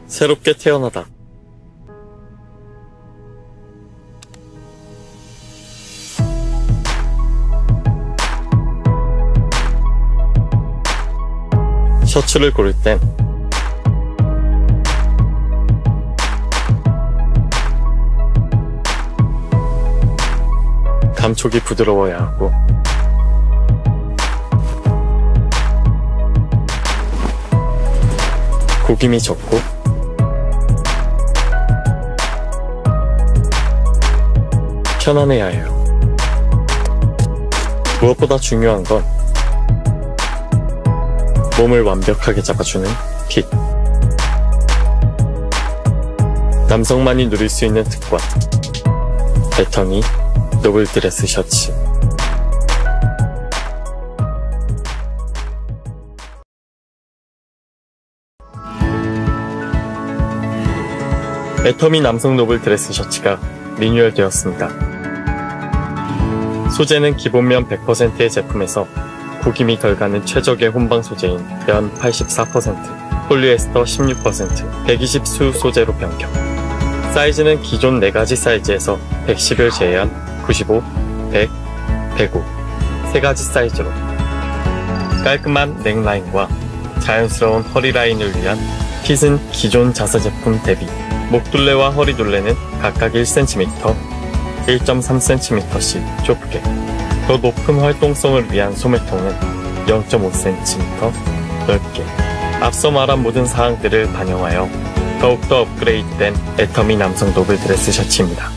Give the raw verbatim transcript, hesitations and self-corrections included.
새롭게 태어나다. 셔츠를 고를 땐 감촉이 부드러워야 하고 구김이 적고 편안해야 해요. 무엇보다 중요한 건 몸을 완벽하게 잡아주는 핏. 남성만이 누릴 수 있는 특권. 애터미 노블 드레스 셔츠. 애터미 남성 노블 드레스 셔츠가 리뉴얼 되었습니다. 소재는 기본면 백 퍼센트의 제품에서 구김이 덜 가는 최적의 혼방 소재인 면 팔십사 퍼센트, 폴리에스터 십육 퍼센트, 백이십 수 소재로 변경. 사이즈는 기존 네 가지 사이즈에서 백십을 제외한 구십오, 백, 백오 세 가지 사이즈로 깔끔한 넥라인과 자연스러운 허리라인을 위한 핏은 기존 자세 제품 대비 목둘레와 허리둘레는 각각 일 센티미터, 일 점 삼 센티미터씩 좁게, 더 높은 활동성을 위한 소매통은 영 점 오 센티미터 넓게. 앞서 말한 모든 사항들을 반영하여 더욱더 업그레이드된 애터미 남성 노블 드레스 셔츠입니다.